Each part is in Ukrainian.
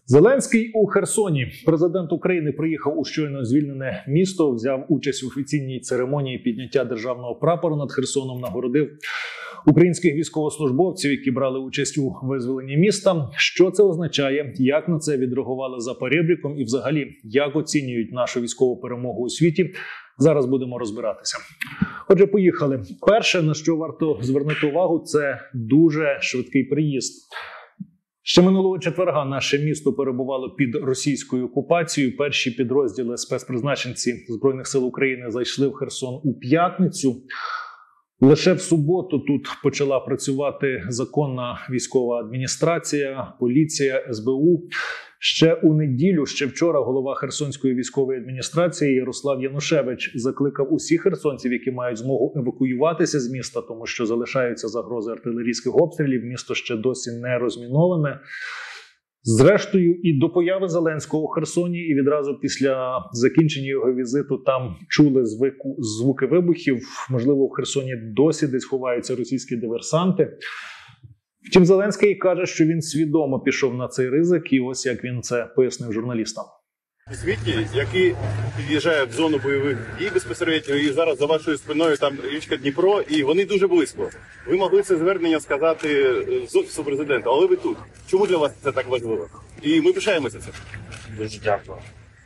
Зеленський у Херсоні. Президент України приїхав у щойно звільнене місто, взяв участь в офіційній церемонії підняття державного прапору над Херсоном, нагородив українських військовослужбовців, які брали участь у визволенні міста. Що це означає, як на це відреагували за поребриком і взагалі, як оцінюють нашу військову перемогу у світі, зараз будемо розбиратися. Отже, поїхали. Перше, на що варто звернути увагу, це дуже швидкий приїзд. Ще минулого четверга наше місто перебувало під російською окупацією. Перші підрозділи спецпризначенці Збройних сил України зайшли в Херсон у п'ятницю. Лише в суботу тут почала працювати законна військова адміністрація, поліція, СБУ. Ще у неділю, ще вчора, голова Херсонської військової адміністрації Ярослав Янушевич закликав усіх херсонців, які мають змогу евакуюватися з міста, тому що залишаються загрози артилерійських обстрілів, місто ще досі не розміноване. Зрештою, і до появи Зеленського у Херсоні, і відразу після закінчення його візиту там чули звуки вибухів. Можливо, в Херсоні досі десь ховаються російські диверсанти. Втім, Зеленський каже, що він свідомо пішов на цей ризик, і ось як він це пояснив журналістам. Звідки, які під'їжджають в зону бойових дій безпосередньо, і зараз за вашою спиною там річка Дніпро, і вони дуже близько. Ви могли це звернення сказати з Офісу Президента, але ви тут. Чому для вас це так важливо? І ми пишаємося цим. Дуже дякую.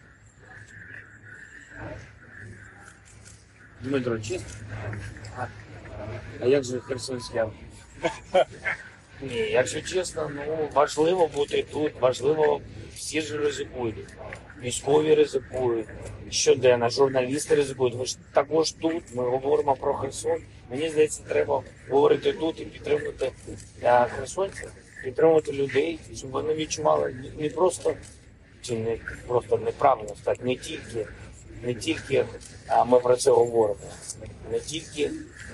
Дмитро, чисто? А як же Херсонське? Ні, якщо чесно, важливо бути тут, важливо, всі ж ризикують. Військові ризикують, щоденно, журналісти ризикують. Ви ж також тут, ми говоримо про Херсон. Мені здається, треба говорити тут і підтримувати херсонців, підтримувати людей, щоб вони відчували не просто, чи не просто неправильно стати, не тільки ми про це говоримо, не тільки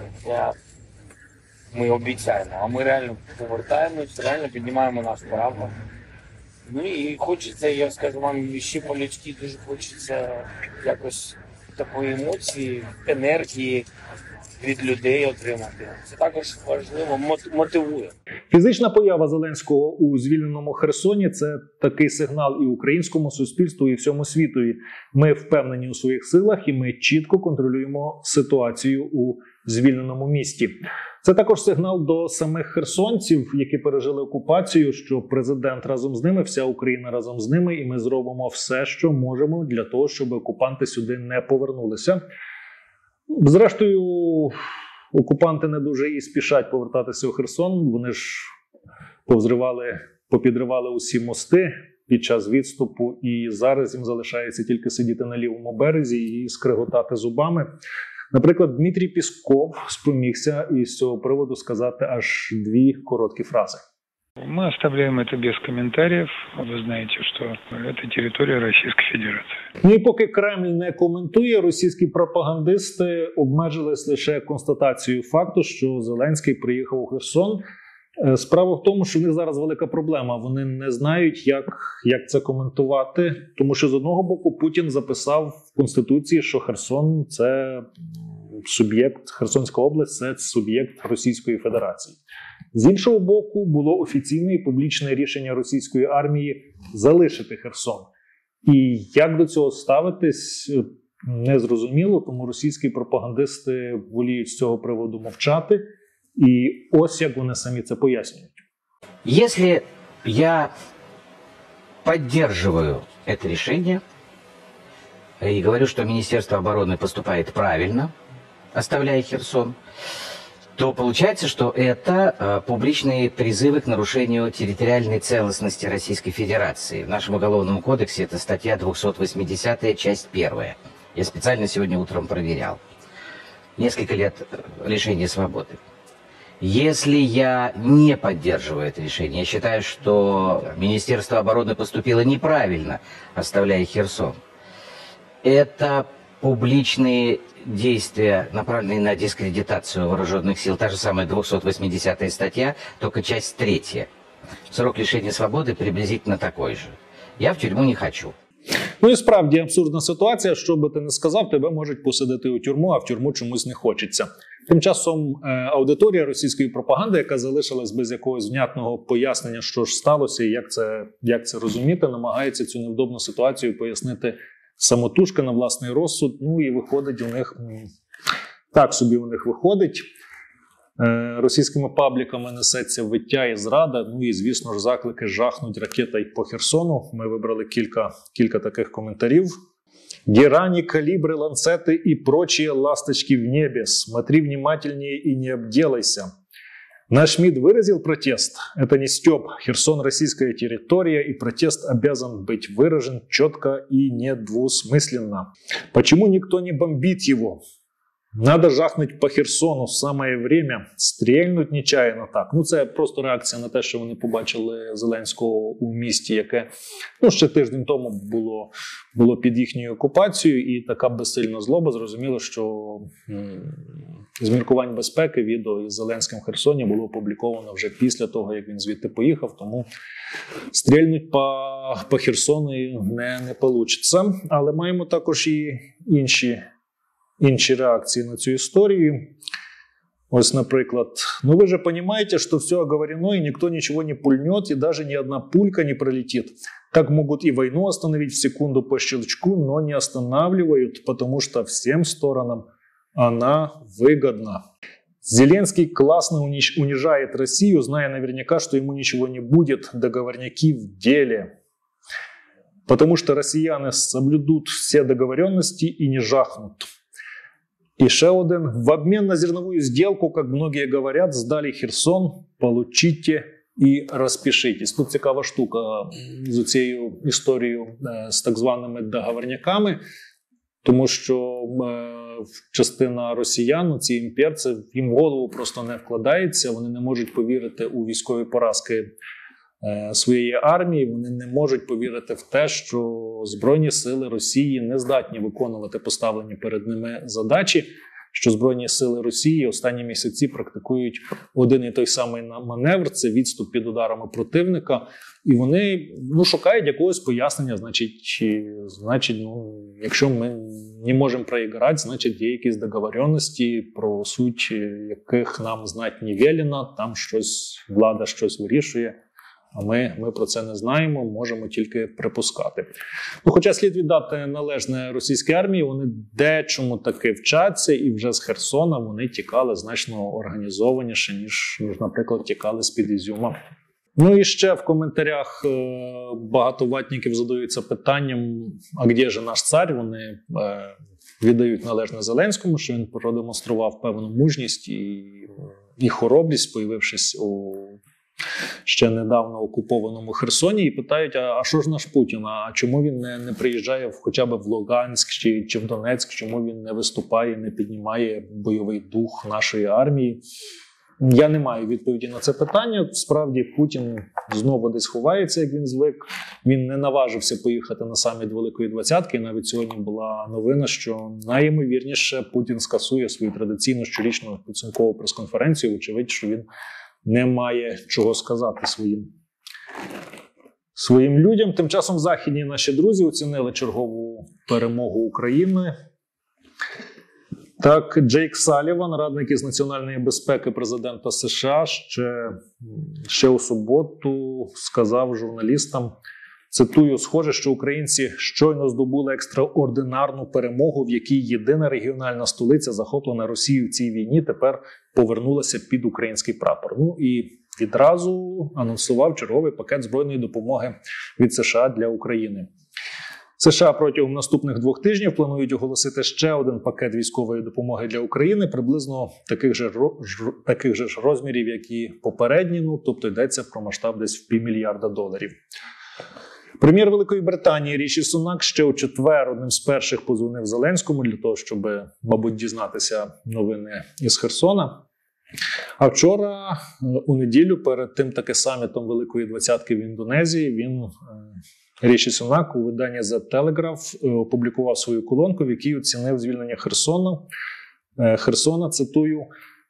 ми обіцяємо, а ми реально повертаємось, реально піднімаємо наш прапор. Ну і хочеться, я скажу вам, ще по-людськи дуже хочеться якось такої емоції, енергії від людей отримати. Це також важливо, мотивує. Фізична поява Зеленського у звільненому Херсоні – це такий сигнал і українському суспільству, і всьому світові. Ми впевнені у своїх силах, і ми чітко контролюємо ситуацію у звільненому місті. Це також сигнал до самих херсонців, які пережили окупацію, що президент разом з ними, вся Україна разом з ними, і ми зробимо все, що можемо для того, щоб окупанти сюди не повернулися. Зрештою, окупанти не дуже і спішать повертатися у Херсон. Вони ж попідривали усі мости під час відступу, і зараз їм залишається тільки сидіти на лівому березі і скриготати зубами. Наприклад, Дмитрій Пісков спромігся із цього приводу сказати аж дві короткі фрази. Мы оставляем это без комментариев. Вы знаете, что это территория Российской Федерации. Ну і поки Кремль не коментує, російські пропагандисти обмежились лише констатацією факту, що Зеленський приїхав у Херсон. Справа в тому, що в них зараз велика проблема. Вони не знають, як це коментувати, тому що з одного боку Путін записав в Конституції, що Херсон – це суб'єкт, Херсонська область – це суб'єкт Російської Федерації. З іншого боку, було офіційне і публічне рішення російської армії залишити Херсон. І як до цього ставитись, незрозуміло, тому російські пропагандисти воліють з цього приводу мовчати. І ось як вони самі це пояснюють. Если я поддерживаю это решение и говорю, что Министерство обороны поступает правильно, оставляя Херсон, то получается, что это публичные призывы к нарушению территориальной целостности Российской Федерации. В нашем Уголовном кодексе это статья 280, часть 1. Я специально сегодня утром проверял. Несколько лет лишения свободы. Если я не поддерживаю это решение, я считаю, что Министерство обороны поступило неправильно, оставляя Херсон. Это публичные действия, направленные на дискредитацию вооруженных сил. Та же самая 280 статья, только часть 3. Срок лишения свободы приблизительно такой же. Я в тюрьму не хочу. Ну і справді абсурдна ситуація, що би ти не сказав, тебе можуть посадити у тюрму, а в тюрму чомусь не хочеться. Тим часом аудиторія російської пропаганди, яка залишилась без якогось внятного пояснення, що ж сталося і як це розуміти, намагається цю невдобну ситуацію пояснити самотужки на власний розсуд. Ну і виходить у них, так собі у них виходить. Російськими пабліками несеться виття і зрада, ну і, звісно ж, заклики жахнуть ракетою по Херсону. Ми вибрали кілька таких коментарів. «Герани, калибры, ланцеты и прочие ласточки в небе. Смотри внимательнее и не обделайся». Наш МИД выразил протест. Это не стёб. Херсон – российская территория, и протест обязан быть выражен четко и недвусмысленно. Почему никто не бомбит его? Надо жахнуть по Херсону, самое время, стрельнуть нечаянно так. Ну, це просто реакція на те, що вони побачили Зеленського у місті, яке ще тиждень тому було під їхньою окупацією, і така безсильна злоба. Зрозуміло, що з міркувань безпеки відео із Зеленським в Херсоні було опубліковано вже після того, як він звідти поїхав, тому стрільнуть по Херсону не вийде. Але маємо також і інші реакції на цю історію. Ось, наприклад, «Ну вы же понимаете, что все оговорено, и никто ничего не пульнет, и даже ни одна пулька не пролетит. Так могут и войну остановить в секунду по щелчку, но не останавливают, потому что всем сторонам она выгодна». Зеленский классно унижает Россию, зная наверняка, что ему ничего не будет, договорняки в деле. Потому что россияне соблюдут все договоренности и не жахнут. И ще один. В обмен на зерновую сделку, как многие говорят, сдали Херсон, получите и розпишитесь. Тут цікава штука з цією історією з так званими договорняками, тому що частина росіян, ці імперці, їм в голову просто не вкладається, вони не можуть повірити у військові поразки своєї армії, вони не можуть повірити в те, що Збройні сили Росії не здатні виконувати поставлені перед ними задачі, що Збройні сили Росії останні місяці практикують один і той самий маневр – це відступ під ударами противника, і вони шукають якогось пояснення, значить, якщо ми не можемо проіграти, значить є якісь договоренності, про суть яких нам знати не велено, там влада щось вирішує. А ми про це не знаємо, можемо тільки припускати. Хоча слід віддати належне російській армії, вони дечому таки вчаться, і вже з Херсона вони тікали значно організованіше, ніж наприклад, тікали з-під Ізюма. Ну і ще в коментарях багато ватників задаються питанням, а де ж наш цар? Вони віддають належне Зеленському, що він продемонстрував певну мужність і хоробрість, появившись у ще недавно окупованому Херсоні, і питають, а що ж наш Путін, а чому він не приїжджає хоча б в Луганськ чи в Донецьк, чому він не виступає, не піднімає бойовий дух нашої армії? Я не маю відповіді на це питання. Справді, Путін знову десь ховається, як він звик. Він не наважився поїхати на саміт Великої Двадцятки. І навіть сьогодні була новина, що найімовірніше Путін скасує свою традиційну щорічну підсумкову прес-конференцію. Вочевидь, що він не має чого сказати своїм людям. Тим часом західні наші друзі оцінили чергову перемогу України. Так, Джейк Саліван, радник із національної безпеки президента США, ще у суботу сказав журналістам, цитую, «Схоже, що українці щойно здобули екстраординарну перемогу, в якій єдина регіональна столиця, захоплена Росією в цій війні, тепер повернулася під український прапор». Ну і відразу анонсував черговий пакет збройної допомоги від США для України. США протягом наступних 2 тижнів планують оголосити ще один пакет військової допомоги для України, приблизно таких же розмірів, як і попередні, тобто йдеться про масштаб десь в $500 мільярда. Прем'єр Великої Британії Ріші Сунак ще у четвер одним з перших позвонив Зеленському для того, щоб, мабуть, дізнатися новини із Херсона. А вчора, у неділю, перед тим таки самітом Великої Двадцятки в Індонезії, Ріші Сунак у виданні The Telegraph опублікував свою колонку, в якій оцінив звільнення Херсона, цитую,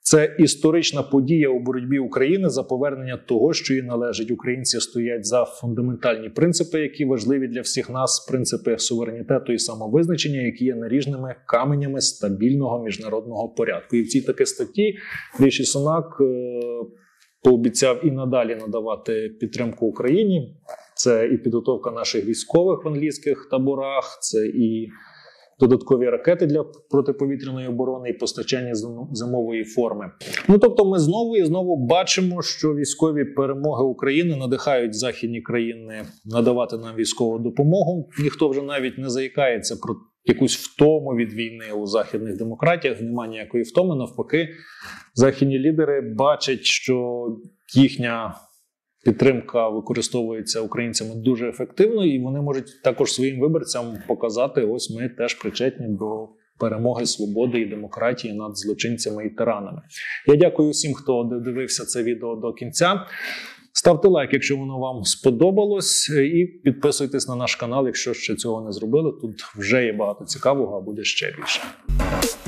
Це історична подія у боротьбі України за повернення того, що їй належить. Українці стоять за фундаментальні принципи, які важливі для всіх нас, принципи суверенітету і самовизначення, які є наріжними каменями стабільного міжнародного порядку. І в цій такій статті Ріші Сунак пообіцяв і надалі надавати підтримку Україні. Це і підготовка наших військових в англійських таборах, це і додаткові ракети для протиповітряної оборони і постачання зимової форми. Тобто ми знову і знову бачимо, що військові перемоги України надихають західні країни надавати нам військову допомогу. Ніхто вже навіть не заїкається про якусь втому від війни у західних демократіях. Немає ніякої втоми. Навпаки, західні лідери бачать, що їхня підтримка використовується українцями дуже ефективно, і вони можуть також своїм виборцям показати, ось ми теж причетні до перемоги свободи і демократії над злочинцями і тиранами. Я дякую всім, хто дивився це відео до кінця. Ставте лайк, якщо воно вам сподобалось, і підписуйтесь на наш канал, якщо ще цього не зробили. Тут вже є багато цікавого, а буде ще більше.